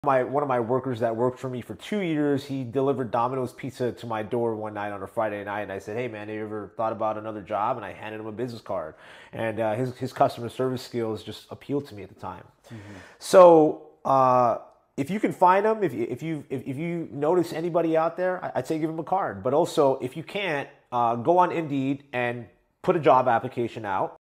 One of my workers that worked for me for 2 years, he delivered Domino's pizza to my door one night on a Friday night, and I said, "Hey man, have you ever thought about another job?" And I handed him a business card, and his customer service skills just appealed to me at the time. So if you can find them, if you notice anybody out there, I'd say give them a card. But also, if you can't, go on Indeed and put a job application out.